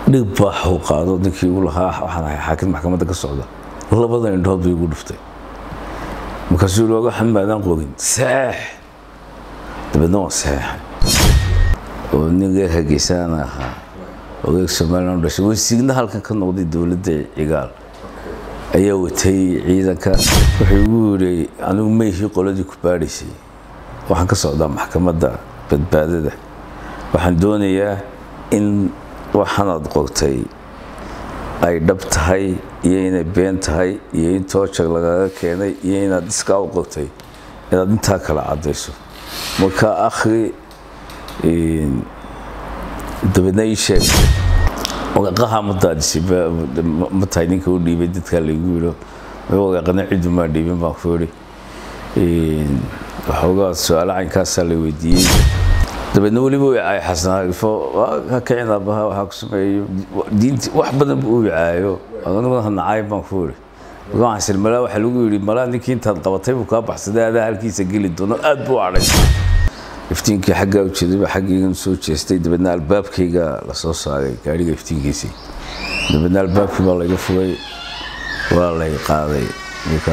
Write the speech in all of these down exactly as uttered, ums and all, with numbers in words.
dhibba uu qaado dadkii uu lahaa waxaan ahay xaakim maxkamadda ka socda labada indhood bay ugu dhuftay markaasuu looga xamaadan qorin saax dabadna waa saax oo ninga hageysana ahaa oo Soomaaliland dhashay wasiirna halkan ka noqday dawladda cigaal ayaa watay ciidanka wuxuu ugu yiri anigu meeshii qoladii ku baadhisay waxaan ka socdaa maxkamadda badbaadada waxaan doonayaa in waxaan aad qortay ay dhab tahay iyo inay been tahay iyo in toojag lagaga keenay iyo inaad iska u qortay inaad intaa kala cadayso marka akhri in dabadna ii sheeg waqaha mutaadisi ma tahay ninka u dhiibay dadka lagu yiro waqana ciidu ma dhiibin baa ku yiri in waxoogaa su'aal caynkaas la weydiiyay dabadna waliba ay xasan fo ka kicina baha waxa ku sameeyo diinti wax badan uu yaayo anagu nacay baan ku yiri waxaan silmala waxa lagu yiri mala ninkii intaad qabatay uu ka baxsaday aad halkiisa gali doono aad buu aray iftiinkii xagga u jeeday xaggiigan soo jeestay dabadna albaabkayga la soo saaray gaariga iftiinkiisii dabadna albaabkii baa laga fugay waa la qaaday marka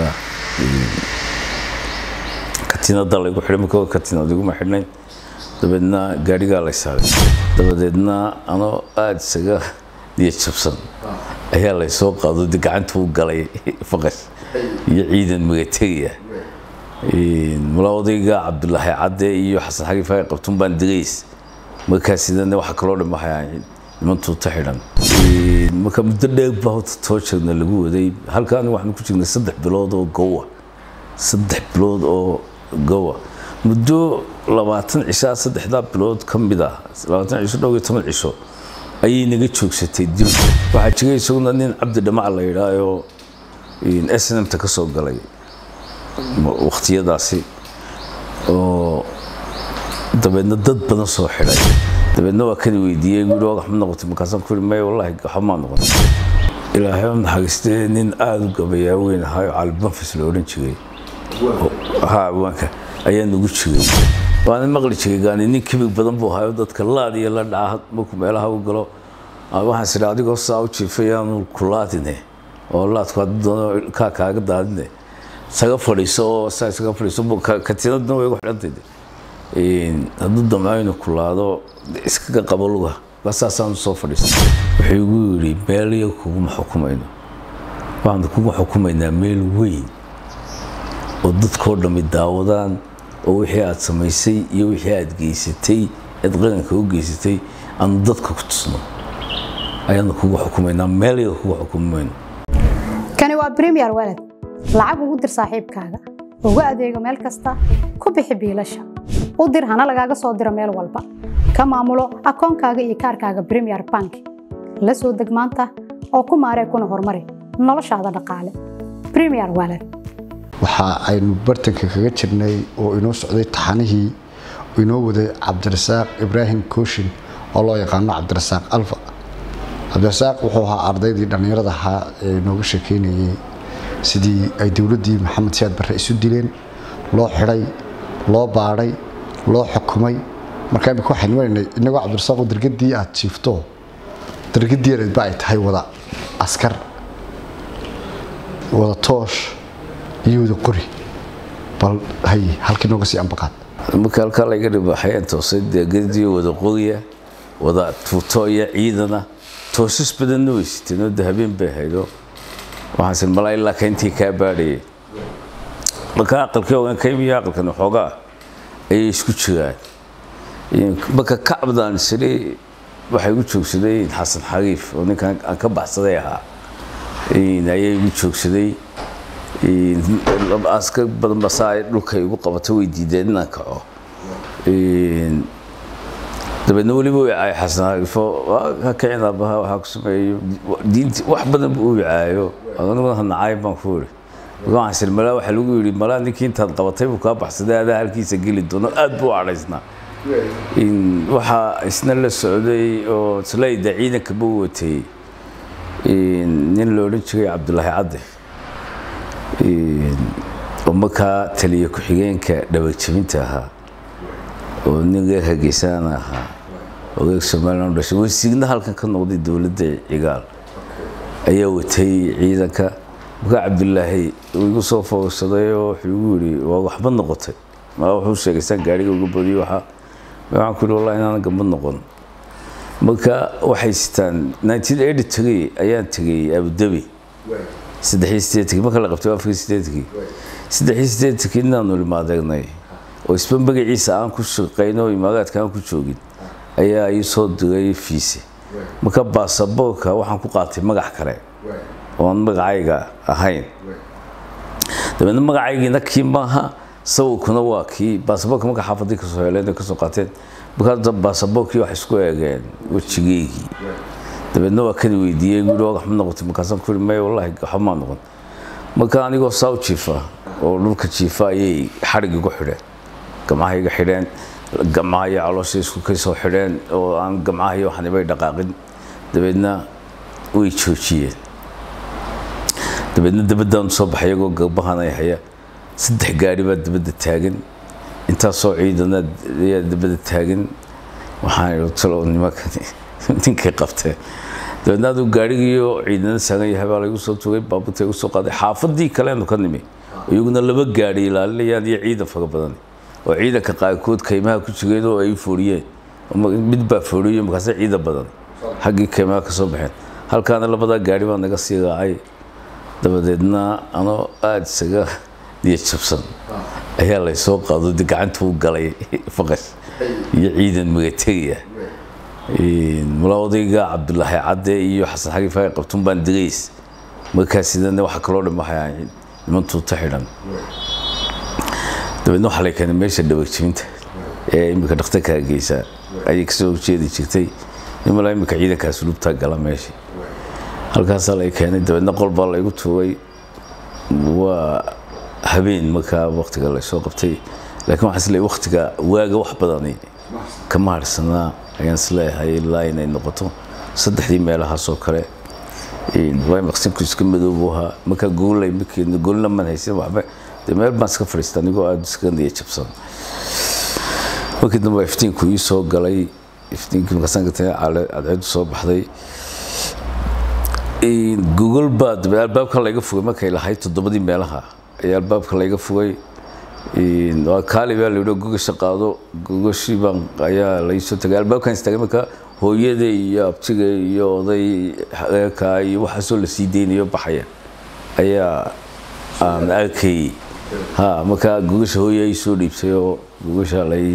katinada lagu xiray marka katinada lagu ma xirnay dabadna gaariga la saaray dabadeedna ano aad isaga diya jabsan ayaa la soo qaado gacanta uu galay faqas iyo ciidan magateeya in mulawdiga Cabdullaahi Cadde iyo Xasan Xariif ay qabtun baan digays markaas sidana waxa kala dhimaayay nimantu taxiran marka muddo dheer baa toojagna lagu waday halkaan waxaan ku jirnay saddex bilood oo gowa saddex bilood oo gowa muddo labaatan cisha saddexda bilood kamida labaatan cisho dhow iyo toban cisho ayay naga joogsatay dib waxa jiray isaguna nin Cabdi Dhamac la yiraahdo in S N M ta ka soo galay waqtiyadaasi oo dabadna dad badan soo xiray dabadna waa kan weydiiyay guriga wax ma noqotay markaasaan ku yiri wallahi waxa ma noqon ilaahay ma haystay nin aad u gabayaa weyn ahaa album fis loo oran jiray ha waanka ayaa nagu jiray waan maqli jiray gaani nin kibig badan buu hayo dadka laad iyo la dhaahad markuu meelaha u galo waxaan sida adigoo saa u jiifayaan kulaadine oo laadku doono ka kaaga daadine saga fadhiiso saa saga fadhiiso katinadna way ugu xidhantay in haduu damaayno kulaado iska qabaluga basaasaan soo fadhiiso wuxuu ugu yiri beeliyo kugu xukumayno waan kugu xukumaynaa meel weyn oo dadkoo dhami daawadaan oo wixii aad samaysay iyo wixii aad geysatay aad qaranka u geysatay aan dadka ku tusno ayaan kugu xukumaynaa meel iyo kugu xukumayno kani waa Premier Wallet lacag ugu dir saaxiibkaaga ugu adeego meel kasta ku bixi biilasha u dir hana lagaaga soo diro meel walba ka maamulo akoonkaaga iyo kaarkaaga Premier Bank la soo deg maanta oo ku maaree kuna horumari noloshaada dhaqaale Premier Wallet waxa aynu bartanka kaga jirnay oo inoo socday taxanihii inoo waday Cabdirasaaq Ibrahim Kooshin oo loo yaqaan Cabdirasaaq Alfa Cabdirasaaq wuxuu ahaa ardaydii dhalinyarada ahaa ee nooga sheekeynayay sidii ay dawladdii Maxamed Siyaad Barre isu dileen loo xiray loo baaray loo xukumay marka ay ku xanweynay inagoo Cabdirasaaq dargadii aad jiifto dargadii ay baa tahay wada askar wada toosh iyo wada qori bal hay halkii nooga sii ambaqaad marka halka laga dhibaxay toosay dargadii wada qoriya wada tuutooya ciidana toosis badan oo istinoo dahabeen bay haydo waxaan malay ilaa ka intii ka baadhay marka aqalkii oo ka yimid aqalkan xooga ay isku jiraan marka kacbadan sidii waxay ugu joogsaday Xasan Xariif oo ninkan ka baxsaday ahaa in ay ugu joogsaday in askar badan basaay dhulka ugu qabatay way diideen inaan kaco in dabadna waliba ay Xasan Xariif ka kicina baha waxa ku sameeyo diinti wax badan uu yaayo anagu nacay baan ku yiri waxaan silmala waxa lagu yiri mala ninkii intaad qabatay uu ka baxsaday aad halkiisa gali doono aad buu araysna in waxa isna la socday oo islayda ciidanka buu watay in nin loo oran jiray Cabdullaahi Cadde in oo marka taliye ku xigeenka dhabarjabinta ahaa oo ninga hageysana ahaa ogeeg Soomaaliland dhashay way signa halkan ka noqday dawladda cigaal ayaa watay ciidanka marka Cabdullaahi uu soo foogsaday oo wuxuu yiri waa waxba noqotay ma wuxuu sheegay san gaariga ugu badiyo waxa waxaan ku leeyahay inaan gambad noqon marka waxay sitaan nineteen eighty-three ayaan tagay Abu Dhabi saddex iyo siddeetan marka la qabtay afar iyo siddeetan saddex iyo siddeetan inaan u imaadegnay oo isba magaciisa aan ku shaqeyno imaagaadka aan ku joogin ayaa ay soo digay fiise marka baasaboorka waxaan ku qaatay magac kale oo aan magacayga ahayn dabadna magacaygina kii maaha sawirkuna waa kii baasaboorka marka xaafadii ka soo heleen ka soo qaateen marka baasaboorkii wax isku eegeen wajigeygii dabadna waa kan weydiiyay guri wax ma noqotay markaasaan ku yiri wallahi waxa ma noqon marka anigoo South Chifa oo dhulka Chifa ayay xariga ku xidheen gamahayga xidheen gamahaya caloosha isku ka soo xidheen oo aan gamahayo waxaan bay dhaqaaqin dabadna way joojiyeen dabadna dabadaan soo baxay oo gabahanay haya saddex gaari baa dabada taagan inta soo ciidana dabada taagan waxaan talo nimanka ninka qabtay dabadna uu gaarigiyo ciidana sagan yahay baa lagu soo toogay baabuurta uu soo qaaday xaafadii kale aanu ka nimi iyaguna laba gaari ilaalinayaan iyo ciidan faga badan oo ciidanka qaarkood kaymaha ku jigeen oo ay fooriyeen mid baa fooriyay markaas ciidan badan xaqii kaymaha ka soo baxeen halkaana labada gaari baa naga sii raacay dabadeedna ano aad isaga diya jabsan ayaa la soo qaado gacanta uu galay faqas iyo ciidan magateeya in mulawdiga Cabdullaahi Cadde iyo Xasan Xagi Faaqi qabtun baan digays markaas sidana waxa kala dhimaayeen nimantu taxiran dabadna waxa la keenay meesha dhawaajinta ee imika dhaqtarka geeysa ay ka soo jeedi jirtay nimanka imika ciidankaas lubta gala meesha halkaas la keenay dabadna qolba la igu tuugay waa habeen marka waqtiga la soo qabtay laakiin waxa isla waqtiga waaga wax badan kama harsana ayaan isleeyahay ilaa inay noqoto saddexdii meelaha soo kale in way maqsinku iska madoobaha marka goolay markii goolna man haysan waxba meel baan iska fariistay anigoo aad iska niyo jabsan markii dambe iftiinku ii soo galay iftiinkii markaan gatay cadceed soo baxday in Google baad albaabka laga fugay markay lahayd toddobadii meelaha ayaa albaabka laga fugay in waa kaaliba la yiraahdo Google shaqaado Google shiban ayaa la soo tagay albaabkan istaagay marka hooyada iyo abtiga iyo oday ka iyo waxa soo la sii deynayo baxaya ayaa aan arkay ha marka Google hooyay soo dhiibtay oo Google shalay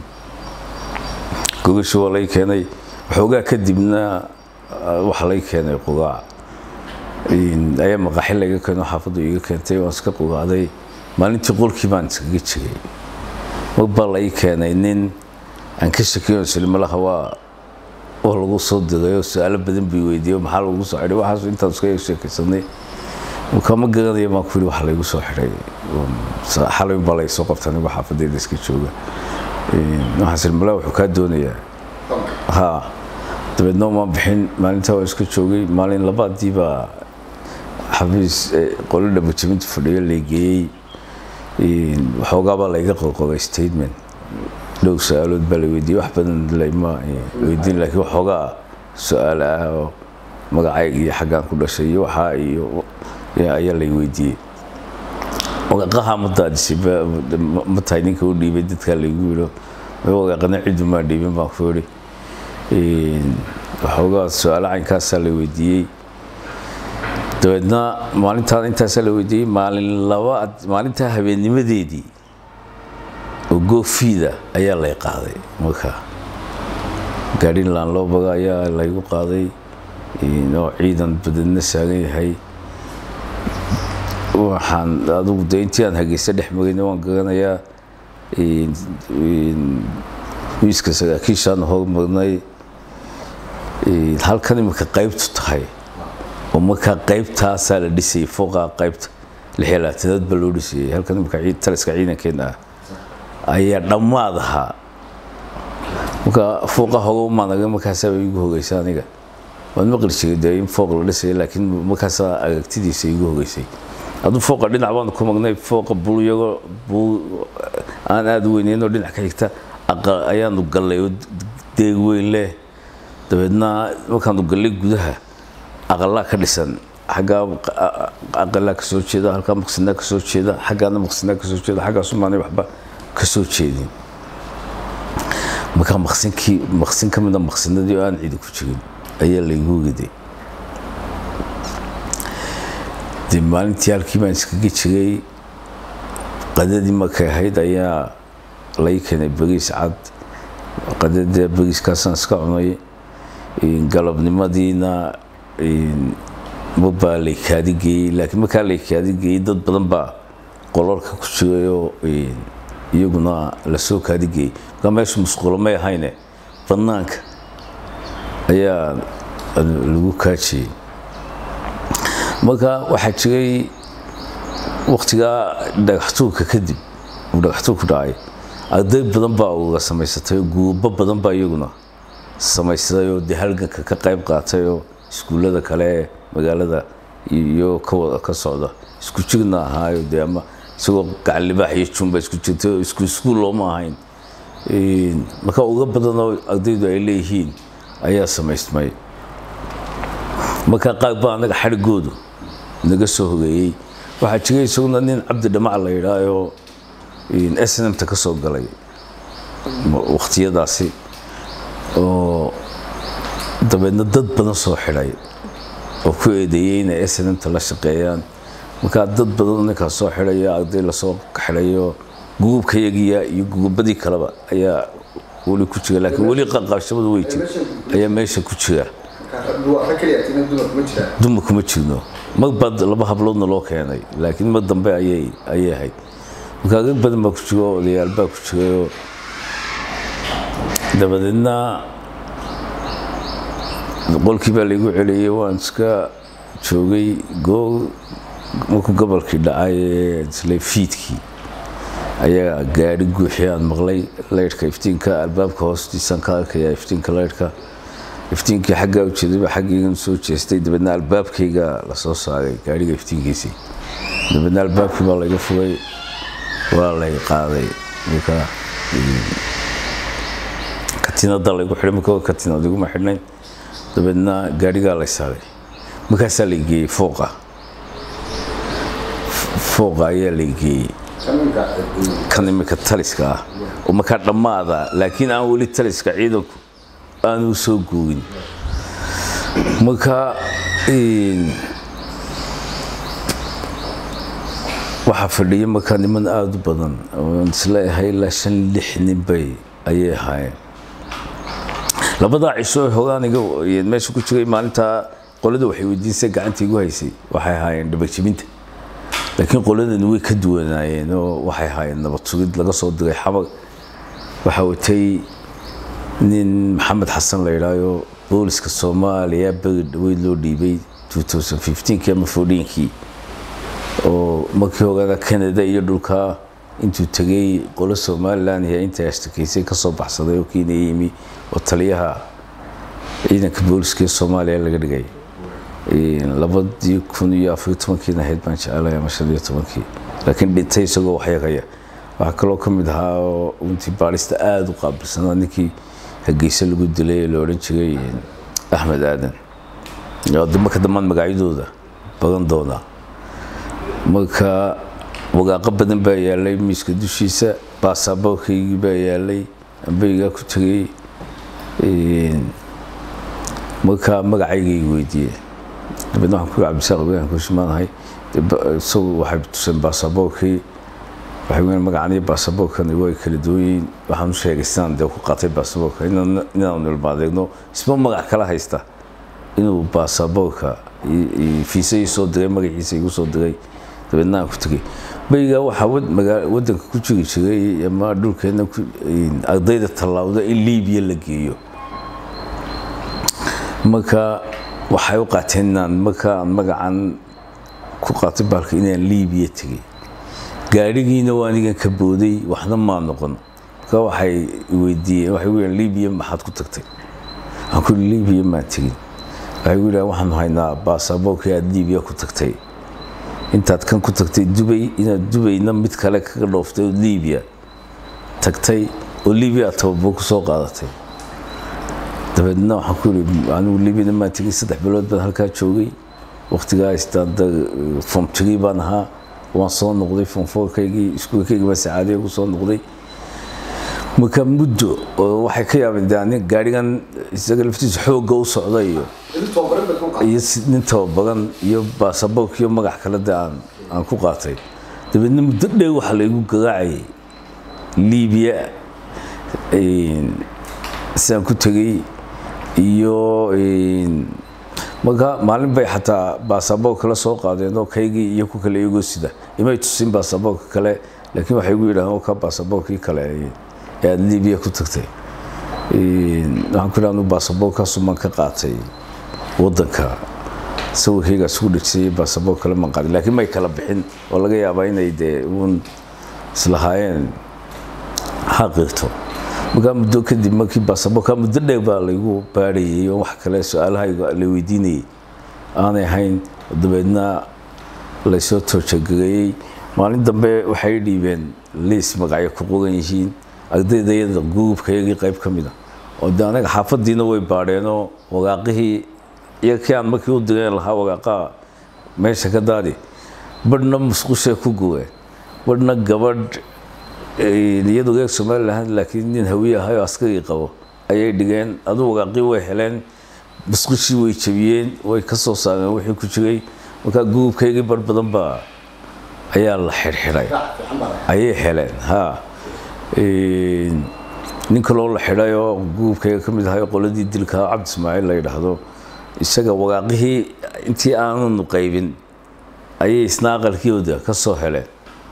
Google soo lay keenay xoogaa kadibna waxa lay keenay qogaa in ayaa maqaxil laga keenay xaafadu iga keentay oo iska qogaaday maalintii qolkii baan iskaga jigay marba lay keenay nin aan ka shakiyo silmalaha waa oo lagu soo diray su'aalo badan bi weydiiyo maxaa lagu soo xiray waxaas inta iska sheekaysanay kama garanaya ma ku wax lagu soo xiray xalay balay soo qabtay waxa xaafadayda iska jooga in waxa silmalaha wuxuu ka doonayaa ha dabadna ma bixin maalinta oo iska joogay maalin labaadii baa xafiis qolada bujinta fadhiyo leegay in waxoogaa la iga qoqoy statement لو سألوا البلوي دي واحد بدن اللي ما يدين لك وحقا سؤاله مقعي حقا كل شيء وحاي يا يلي ويدي وقاها متادسي متاينك ودي بدت كان يقولوا هو قناع عيد ما دي ما فوري وحقا سؤال عن كاس اللي ويدي دودنا maalinta intaas la weydiiyay maalin labaad maalinta habeennimadeedii oo goofida ayaa la qaaday marka gaadhin laan loo baga ayaa la igu qaaday inoo ciidan badanna saagan yahay waxaan adigu deyntii aan hageysa dhex magayna waan garanayaa in wiiska sagaakiishaan hormarnay halkan imika qaybtu tahay ومكا قيبتها سال ديسي فوق قيبت لحيلاتنا بلو ديسي هل كان مكا عيد تلس كعينا كنا أي دمادها مكا فوق هو ما نجا مكا سبب يجوه جيساني كا ونمقل شيء دايم فوق ديسي لكن مكا سا أكتدي سي يجوه جيسي هذا فوق دين عوان كم مغني فوق بلو يجو بو أنا أدوينين ودين حكيكتا أقل أيام نقل يود deeg weyn leh dabeedna markaanu gallay gudaha aqalaa ka dhisan xagga aqalaa ka soo jeeda halka maqsinaa ka soo jeeda xaggaana maqsinaa ka soo jeeda xaggaas umaanay waxba ka soo jeedin marka maqsinkii maqsin ka mid ah maqsinadii aan cidi ku jirin ayaa laygu giday dib maalintii halkii baan iskaga jiray qadadii markay ahayd ayaa lay keenay bariis cad qadada bariiskaasaan iska cunay galabnimadiina mabaa laykaadi geeyey laakiin markaa laykaadi geeyey dad badan baa qololka ku jirayoo iyaguna lasoo kaadi geeyey markaa meesha musqulo may ahayne bannaanka ayaa lagu kaajiyey marka waxaa jiray waqtigaa dhagaxtuurka kadib uu dhagaxtuurku dhacay arday badan baa uga samaysatay guubo badan baa iyaguna samaysatay oo dee halganka ka qayb qaatay oo iskuullada kale ee magaalada iyo ka wada ka socda isku jirna ahaayo dee ama isagoo gacan libaax iyo jumba isku jirtay oo isku iskuul looma ahayn marka uga badan oo ardaydu ay leeyihiin ayaa samaysmay marka qaar baa anaga xadhigoodu naga soo hogeeyey waxaa jiray isaguna nin cabdi dhamac la yidhaayo s n m ta ka soo galay waqtiyadaasi oo dabeedna dad badan soo xidhay oo ku eedeeyey inay s n m ta la shaqeeyaan markaa dad badan ninkaas soo xidhaya arday lasoo xidhayo gugubkayagiya iyo gugubadii kaleba ayaa weli ku jira laakiin weli qaqaabshamadu way jira ayaa meesha ku jira dumar kuma jirno mar baad laba habloodna loo keenay laakiin mar dambe ayay ayay ahayd markaa rag badan baa ku jira oo odayaal baa ku jirayoo dabadeedna qolkii baa laygu celiyey waan iska joogay goor markuu gobolkii dhacay ee isla fiidkii ayaa gaadhi guuxii aan maqlay laydhka iftiinka albaabka hoostiisaan ka arkaya iftiinka laydhka iftiinkii xaggaa u jeedayba xaggaygan soo jeestay dabeedna albaabkayga la soo saaray gaadhiga iftiinkiisii dabeedna albaabkii baa layga fugay waa lay qaaday marka katiinada laygu xidhay marka katiinad iguma xidhnayn dabeedna gaadhigaa lay saaray markaasaa lay geeyey fooqa fooqa ayaa lay geeyey kan imika taliska ah oo markaa dhammaada laakiin aan weli taliska ciidanku aanu soo googin marka waxaa fadhiya markaa niman aada u badan oon isleeyahay ilaa shan lix nin bay ayay ahaayeen labadaa cisho hogaaniga meesha ku jiray maalintaa qolada waxay weydiisay gacanta igu haysay waxay ahaayeen dhabagjibinta laakiin qoladani way ka duwanaayeen oo waxay ahaayeen nabad sugid laga soo diray xabag waxaa watay nin maxamed xasan la yidhaayo booliska soomaaliya beri dhaweyd loo dhiibay kii ama foodhiinkii oo markii hogaana canada iyo dhulkaa intuu tegay qolo somalilan iyo inta ashtakeysay ka soo baxsaday oo kiina yimi oo taliyaha ciidanka booliska ee soomaaliya laga dhigay labadii kun iyo afar tobankiina ahayd baan jecelahay ama shan iyo tobankii laakiin dhintay isagoo waxyaqaya waxaa kaloo ka mid ahaa oo intii baadhista aada u qaabilsanaa ninkii hargeysa lagu dilay ee la odhan jiray axmed aadan marka dhammaan magacyadooda badan doonaa marka wagaaqo badan baa yaalay miiska dushiisa baasaboorkaygii baa yaalay ambeygaa ku tegay marka magacaygay weydiiyey dabeedna waxaan ku yidhi cabdisaaq ibraahim kuushimaanahay isagu waxay tuseen baasaboorkii waxay weyn magacan iyo baasaboorkan way kala duwan yihiin waxaan u sheegay sidaan dee ku qaatay baasaboorka inaanu ilmaadeegno isma magac kala haysta inuu baasaboorka fiisa ii soo diray magaciisa igu soo diray dabeedna aan ku tegay beygaa waxaa waddanka ku jiri jiray ama dhulkeena ardayda tallaawda in liibiya la geeyo marka waxay u qaateen inaan marka aan magacan ku qaatay baalka inaan liibiya tegay gaadhigiina waa anigan ka booday waxna maa noqon marka waxay weydiiyeen waxay u yidhaen liibiya maxaad ku tagtay waxaan ku yidhi liibiya maan tegin waxay u yidhahen waxaanu haynaa baasaboorkii aad liibiya ku tagtay intaad kan ku tagtay dubay inaad dubayna mid kale kaga dhooftay oo liibiya tagtay oo liibiya aad tababar ku soo qaadatay dabeedna waxaan ku yiri anigu Liibiyada ma tagay saddex bilood baan halkaa joogay waqtigaa istaada form three baan ahaa waan soo noqday form four kaygii iskuulkayga baa saacadii ku soo noqday marka muddo waxay ka yaabeen daani gaarigan isaga laftiisa xoogga u socday iyo iyo nin tababaran iyo baasaboork iyo magac kale daan aan ku qaatay dabeedna muddo dheer waxa la igu garaacay Liibiya een saan ku tagay iyo een marka maalin bay xataa baasaboork kala soo qaadeen oo kaygii iyo ku kale iyago sida imay tusin baasaboork kale laakiin waxay igu yiraahdeen ka baasaboorkii kale ee Liibiya ku tagtay een waxaan ku raadno baasaboorkaas man ka qaatay wadanka sawirkayga soo dhigay baasaboork kale man qaaday laakiin may kala bixin oo laga yaabaa inay de uun islahaayeen xaqirto marka muddo kadib markii baasaboorka muddo dheer baa lagu baarayay oo wax kale su'aalaha la weydiinayay aanay ahayn dabeedna la soo toojagay maalin dambe waxay dhiibeen liis magacyo ku qoran yihiin ardayda groupkayga qayb kamid ah oo anaga xaafadiina way baareen oo waqaqihii iyo kiyaan markii uu direen lahaa waqaqa meesha ka daadi badna musqusha ku gooyay badna gabadh iyadoo reer Soomaaliland laakiin nin hawiye ahay askari qabo ayay dhigeen adoo waqaqi way heleen musqushi way jabiyeen way ka soo saareen wixii ku jiray marka groupkayga bar badan ba ayaa la xirxiray ayay heleen ha een ninka loo la xiray oo groupkayga kamid ahay qoladii dilka Cabdi Ismaaciil la yiraahdo isaga waqaqihii intii aanu qaybin ayay isnaaqalkiyooda ka soo heleen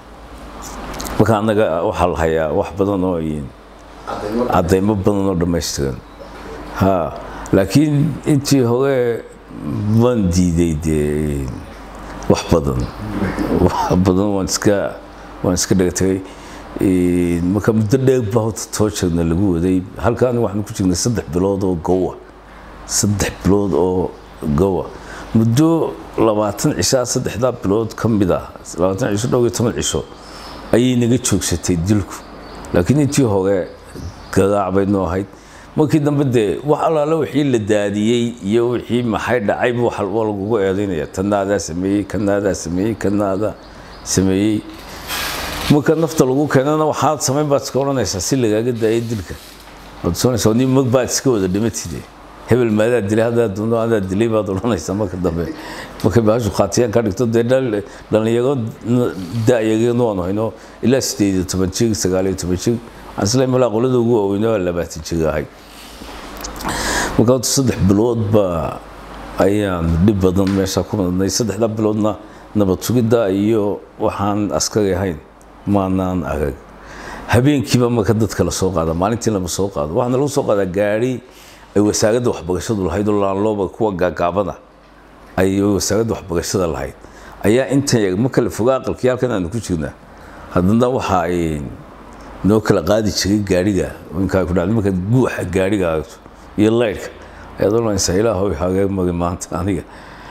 marka anaga waxa la hayaa wax badan oo yiin cadeymo badan oo dhameystiran ha laakiin intii hore waan diiday de wax badan wax badan waan iska waan iska dhigtay ee marka muddo dheer baa toojagna lagu waday halkaan waxaan ku jirnay saddex bilood oo gowa saddex bilood oo gowa muddo labaatan cisha saddexda bilood kamid ah labaatan cisho dhow iyo toban cisho ayay naga joogsatay dilku laakiin intii hore garaac bay noo ahayd markii dambe de wax alaala wixii la daadiyay iyo wixii maxay dhacay wax walba lagu eedeynaya tanaada sameeyay kanaada sameeyay kanaada sameeyay marka nafta lagu keenana waxaad sameyn baad iska oranaysaa si lagaaga daayay dilka oo soo nin mag baad iska wada dhimatid hebel maada dilay hada duno hada dilay baad oranaysaa marka dambe marka baashu qaatiyaan ka dhigto de dhalinyaro daayaga noonu hayno ilaa sideed iyo toban jir sagaal iyo toban jir asla mala qolada ugu weynaa labaatan jir ahay marka saddex bilood ba ayaan dib badan meesha ku madnay saddexda biloodna nabad sugidda iyo waxaan askari ahayn maanaan arag habeenkiiba marka dadka la soo qaada maalintii lama soo qaado waxaana lagu soo qaadaa gaari ay wasaaradda waxbarashadu lahayd oo laan looba kuwa gaagaabada ay wasaaradda waxbarashada lahayd ayaa inta yar ma kala fogaa aqalkii halkan aan ku jirnaa haddana waxa ay noo kala qaadi jiray gaariga inkaa ku dhacday marka guuxa gaariga iyo leyrka ayadoo la insaailaahoy hagee mari maanta aniga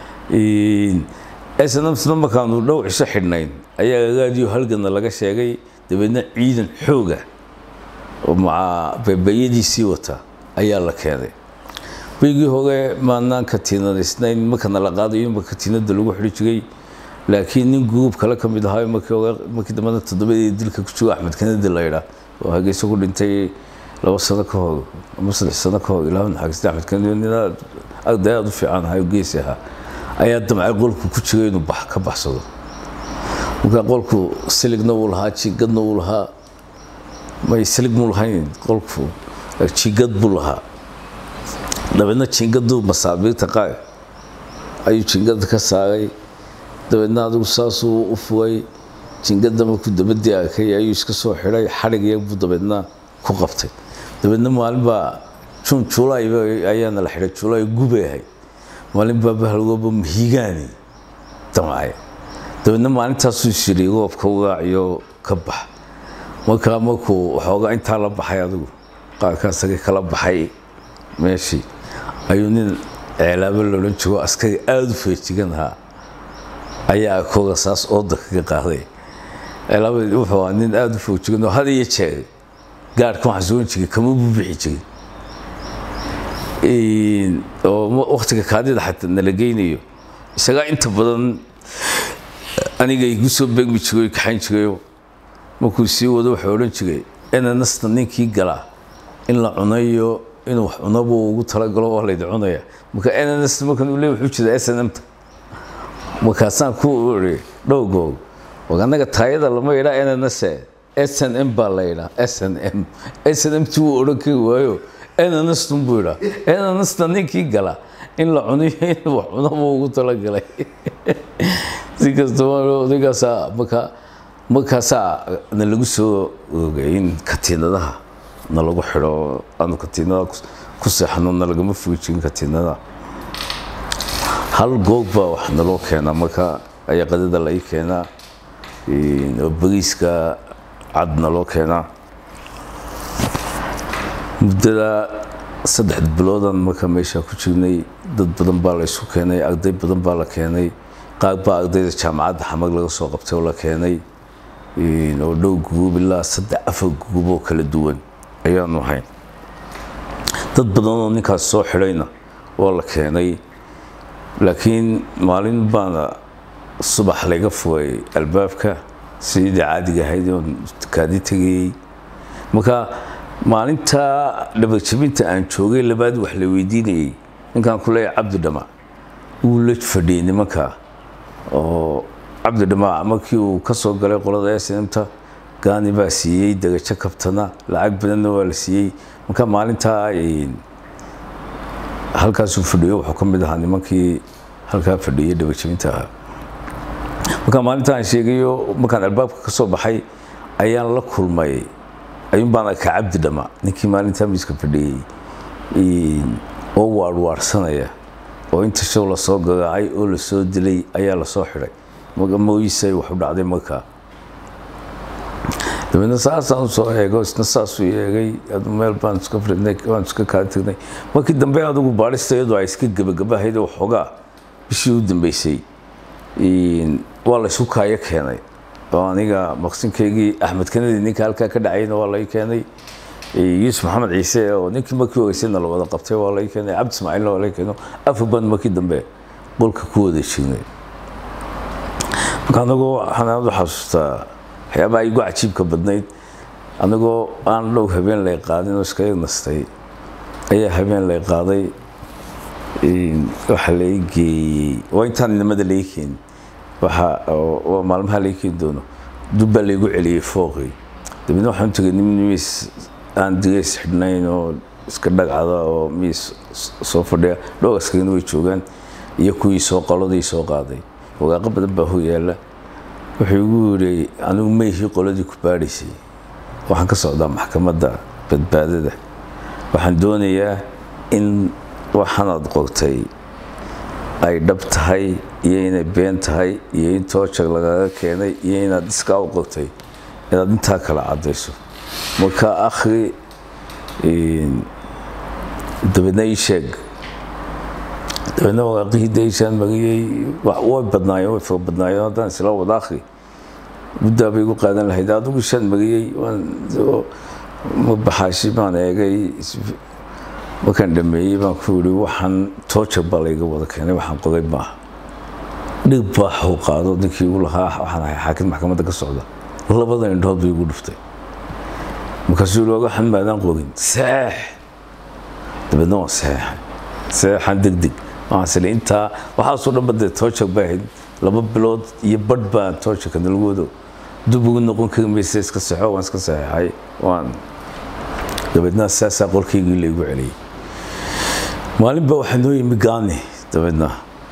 eesanamsna markaanu dhow cisho xidhnayn ayaa raadiyo halgana laga sheegay dabeedna ciidan xooga oo maca beebayadiisii wata ayaa la keenay bigii hore maanaan katiinadaysnayn markana la qaadayo marka katiinada lagu xidhi jiray laakiin nin group kale ka mid ahaa markii hore markii dambana toddobadii dilka ku jiro Axmed Kanadi la yiraahdo oo Hargeysa ku dhintay laba sano ka hor ama saddex sano ka hor ilaa Axmed Axmed Kanadi arday aad u fiican ahay geesaha ayaa damcay qolku ku jiray inuu bax ka baxsado marka qolku siligna uu lahaa jigadna uu lahaa may silig muu lahayn qolku jigad buu lahaa dabeedna jingadu masaabiirta qaar ayuu jingada ka saaray dabeedna adigu saasuu u furay jingada markuu dabadii arkay ayuu iska soo xiray xarig yar buu dabeedna ku qabtay dabeedna maalin baa jun July ayaana la xiray July gubahay maalin baa bahalgooba mihigaani damay dabeedna maalintaasuu shiray roobka waaciyo ka bax marka markuu waxoogaa intaa la baxay adigu qaarkaas kala baxay meeshii ayuu nin ceelaabo loolan joogo askari aad u feejigan ahaa ayaa kooga saas oo dadka qaaday ceelaabadii wuxuu ahaa nin aad u feejigan oo had iyo jeer gaarka waxaa soo jiray kama bixi jiray oo waqtiga kaadida xataa nala geynayo isaga inta badan aniga igu soo beegmi jiray kaxan jiray markuu sii wado wuxuu oran jiray inanasta ninkii gala in la cunayo inuu wax cunabo ugu talagalo oo la cunaya marka inanasta markan uu leeyahay wuxuu jiray S N M ta markaasaan ku ori dhowgo waganaga taayada lama yira inanase S N M baa la yira S N M S N M tuu oran kii waayo inanasta buu yira inanasta ninkii gala in la cunayo inuu wax cunabo ugu talagalay sikastoo digaasa marka markaasa na lagu soo ogeyn katiinadaha na lagu xiro aan katiinada ku seexno na laga ma fuujin katiinada hal gooba wax na loo keenaa marka ay qadada la ii keenaa in bariiska cad na loo keenaa mudada saddex biloodan marka meesha ku jirnay dad badan baa la isku keenay arday badan baa la keenay qaab baa ardayda jaamacadda xamag laga soo qabtay oo la keenay in oo dhow group ilaa saddex afar group oo kala duwan ayaanu ahayn dad badan oo ninkaas soo xidhayna oo la keenay laakiin maalin baana subax laga furay albaabka sidii caadiga ahayd oo kaadi tagay marka maalinta dhabarjabinta aan joogay labaad wax la weydiinayay ninkan ku leeyahay Cabdi Dhama uu la fadhiyay nimanka oo Cabdi Dhama markii uu ka soo galay qolada S N M ta gaani baa siiyay dagajo kabtana lacag badan oo la siiyay marka maalinta halkaas uu fadhiyo wuxuu ka mid ahaa nimankii halka fadhiyay dhabarjabinta marka maalinta aan sheegayo markaan albaabka ka soo baxay ayaan la kulmay ayun baan ka Cabdi Dhama ninkii maalinta miiska fadhiyay oo waarwaarsanaya oo inta show la soo gagacay oo la soo dilay ayaa la soo xiray maga mooyisay wax u dhacday marka dabna saasaan soo eego isna saas u yeegay adu meel baan iska fadhinay waan iska ka tagnay markii dambe adigu baaristeedu ay iska gabagabahayd oo xogaa bishii u dambeysay in waa la isku kaaya keenay oo aniga maqsinkeygii Axmed Kanadi ninka halka ka dhacayna waa la keenay Yusuf Maxamed Ciise oo ninkii markii horeysayna la wada qabtay waa la keenay Cabdi Ismaaciil waa la keenay afban markii dambe qolka ku wada shiinay anagoo xanaad xasuustaa waxyaabaa igu cajiibka badnayd anagoo aan dhow habeen lay qaadin oo iska nastay ayaa habeen lay qaaday waxa la geeyay waa intaan nimada la keen waxa oo maalmaha la keen doono dubba la igu celiyay fooqi dabina waxaan tagay nimis aan digeys xidhnayn oo iska dhagcada oo miis soo fadhiya dhoogaskayna way joogaan iyo kuwii soo qoladii soo qaaday waqaaqa badan baa hooyaala wuxuu ugu yiri anigu meeshii qoladii ku baadhisay waxaan ka socdaa maxkamadda badbaadada waxaan doonayaa in waxaanad qortay ay dhab tahay iyo inay been tahay iyo in toojag lagaga keenay iyo inaad iska u qortay inaad intaa kala cadayso marka akhri dabadna ii sheeg dabadna waqtiga deyshan magiyay way badnaayeen way fog badnaayeen haddaan isla wada akhri muddo bay ugu qaadan lahayd adigu shan magiyay waan ma baxaashi baan eegay markaan dhameeyay baan ku yiri waxaan toojag baa layga wada keenay waxaan qoday ma dhib baa xoo qaado ninkii uu lahaa waxaan ahay xaakim maxkamadda ka socda labada indhood bay ugu dhuftay markaasuu looga xamaadaan qorin saax dabadna waa saax saaxan degdeg waxaan sila intaa waxaasoo dhan badee toojag baa ahayd laba bilood iyo badh baan toojagka nalagu wado dub ugu noqon kari maysa iska saxo waan iska saxeexay waan dabadna saasaa qolkaygii laygu celiyay maalin baa waxaa noo yimi gaani dabadna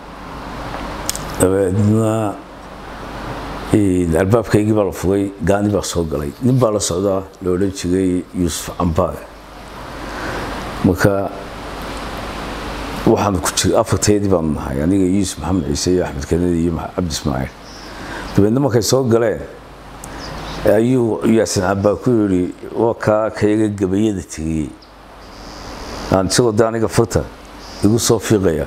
dabadna albaabkaygii baa la fugay gaani baa soo galay nin baa la socdaa la odhan jiray Yuusuf Cambaar marka waxaan ku jiray afarteedii baan nahay aniga Yuusuf Maxamed Ciise iyo Axmed Kanadi iyo Cabdi Ismaaciil dabadna markay soo galeen ayuu Yaasin Cambaar ku yiri waa ka kayaga gabayada tigay aan soo daaniga furta igu soo fiiqaya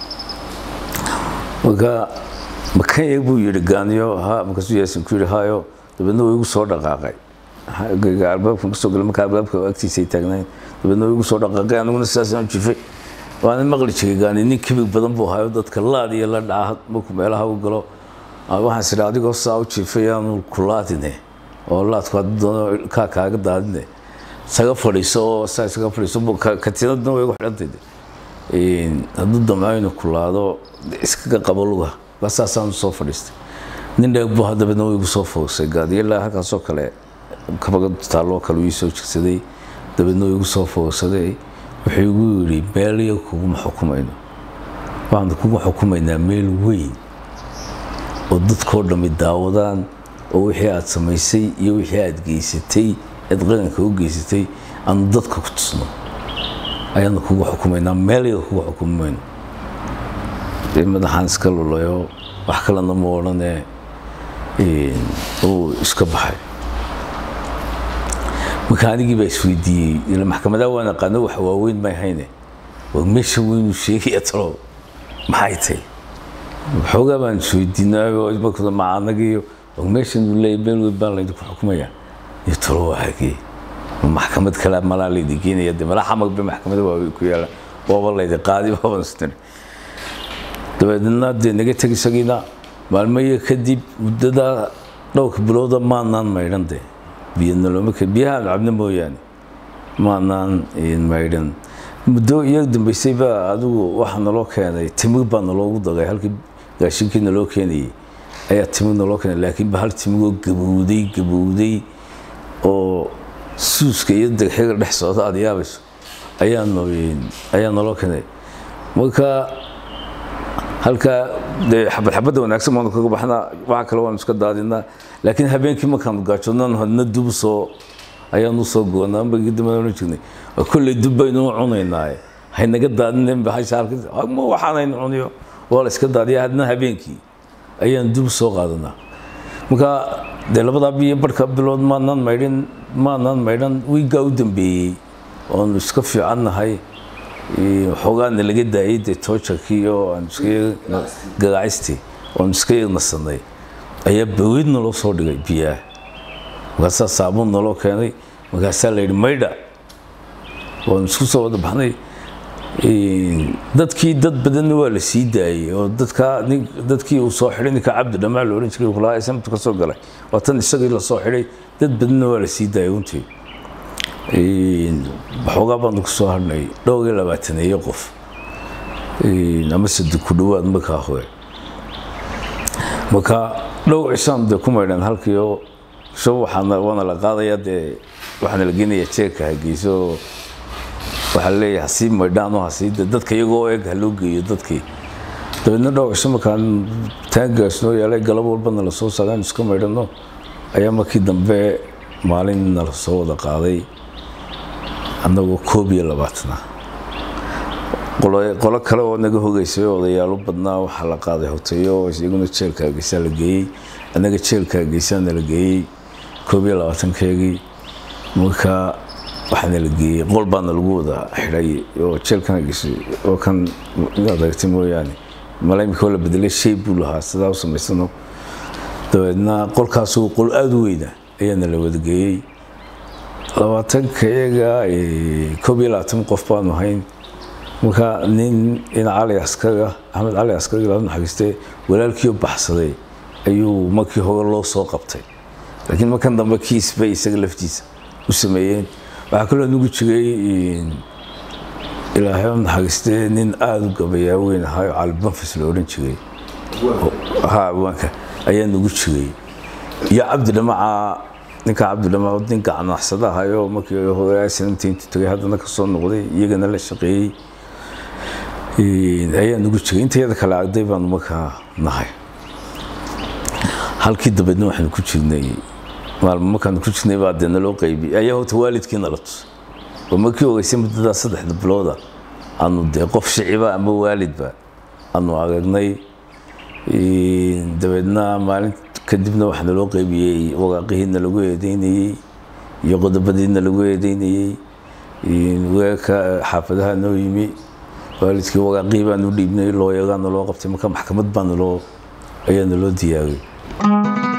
marka makan buu yiri gaaniyo ha markaasuu Yaasin ku yiri haayo dabadna uu igu soo dhaqaaqay albaabka ku soo galay marka albaabka agtiisa ay taagnayn dabadna uu igu soo dhaqaaqay aniguna sidaas aan jifay وانا مقلي جيغاني نين كبير بدن بو هاyo dadka laad iyo la dhaah markuu meelaha u galo waxaan sida adigoo saa u jiifayaan kulaadine oo laadku doono ka kaaga daadine saga fadhiiso saa saga fadhiiso ka tiradna way wax dhantay in hadu damaayno kulaado iska qabaluga basaasaan soo fadhiistay nin dheeg buu hadaba noo igu soo foosay gaadiyada halka soo kale kabaga taalo kale uu soo jigsaday dabadna igu soo foosay wuxuu igu yiri beeliyo kugu xukumayno waan kugu xukumaynaa meel weyn oo dadkoo dhami daawadaan oo wixii aad samaysay iyo wixii aad geysatay aad qaranka u geysatay aan dadka ku tusno ayaan kugu xukumaynaa meel iyo kugu xukumayno ee madaxan iska lulayo wax kale ma oranay ee oo iska baxay makaanigi baa isweydiiyay ila maxkamadda waana qano wax waaweyn ma hayne oo meesha weyn u sheegay talo maxay tahay xogaa baan isweydiinay oo markaa maanagiyo oo meesha uu leeyahay meel baan la ku xukumaya iyo talo waagii maxkamad kala malaali diginaya de malaha xamag bi maxkamadda waa ku yaala oo wallahi qaadi waa wastan dabadna de naga tagi sagina maalmaha kadib muddada dhowr bilooda maanaan maydhande biyana loo markay biyaha cabna mooyaan maanaan in maydhan muddo iyag dambeysay ba adigu waxa naloo keenay timir baan loogu dagay halkii gaashinkiina loo keenay ayaa timir naloo keenay laakiin ba hal timir gabowday gabowday oo suuska iyo dagxiga dhex socda aad yaabayso ayaa noo ayaa naloo keenay marka halka xabad xabad wanaagsan ma kaga baxna waxa kale waan iska daadinaa laakiin habeenkii ma kan gaajoodnaan hadna dub soo ayaan u soo go'naa ma gidmada oo jirnay kulli dub baynu cunaynaa hay naga daadineen baxay shaalka ma waxaan cuniyo wala iska daadiya hadna habeenkii ayaan dub soo qaadanaa marka de labada biyo barka bilood ma nan maydin ma nan maydin wiiga u dambeeyay oo iska fiicanahay xogaan laga daayay de toojarkiyo aan iska gagaacistay oo iska nasanay ayaa bawidna loo soo dhigay biyaha waxa saabuun loo keenay markaas la yiri maydha oo isku soo wada baxnay dadkii dad badan waa la sii daayay oo dadka dadkii uu soo xiray ninka Cabdi Dhamaal oo oran jiray walaa ismtu ka soo galay watan isagii la soo xiray dad badan waa la sii daayay untii in xogaa baan ku soo harnay dhowr iyo labaatan iyo qof in ama saddex ku dhawaad markaa hore marka dhowr isaan de ku maydhan halkii oo soo waxaana wana la qaadaya de waxaana la geenaya jeeka hagiiso waxa leeyahay si maydhan oo si dadka iyagoo eeg hal loo geeyo dadkii dabadna dhowr isaan markaan taagaasno yaalay galab walbana la soo saaran iska maydhano ayaa markii dambe maalin la soo wada qaaday anagoo koob iyo labaatan qolo kale oo naga hogeysay odayaalo badnaa waxa la qaaday hoteeyo isaguna jeelka geysa la geeyay anaga jeelka geysa la geeyay koob iyo labaatan keegii marka waxana la geeyay qol baan lagu wada xiray oo jeelkan geysay oo kan adeegtay mooyaane malaymka la bedelay shay buu lahaa sidaa u samaysano dabadna qolkaas uu qol aad u weyn ayana la wada geeyay labaatan keega koob iyo labaatan qof baan ahayn marka nin in cali askaga Ahmed Cali askaga la naxariistay walaalkii baxsaday ayuu markii hore loo soo qabtay laakiin markan dambe kiis bay isaga laftiisa u sameeyeen waxa kale nugu jigay ilaahay naxariistay nin aad u gabayaa weyn ahaa albaan faslo oran jiray ha wanka ayaa nugu jigay ya Cabdi Dhamaal ninka Cabdi Dhamaal ninka anaxsada hayo markii hore sanadtii tagay hadana ka soo noqday iyagana la shaqeeyay ayaa nugu jigay inteeda kala agday baan markaa nahay halkii dabadna waxaan ku jirnay maalmo markaan ku jirnay baa dana loo qaybiyay ayaa hota waalidkiina la tus oo markii ogeysay muddada saddex bilooda aanu de qof shiciba ama waalidba aanu aragnay dabadna maalin kadibna waxaan loo qaybiyay waqaqihiina lagu eedeynayay iyo qodobadiina lagu eedeynayay weeka xaafadaha noo yimi waalidkii waqaqii baan u dhiibnay loo yaqaan loo qabtay marka maxkamad baan loo ayaan loo diyaariyay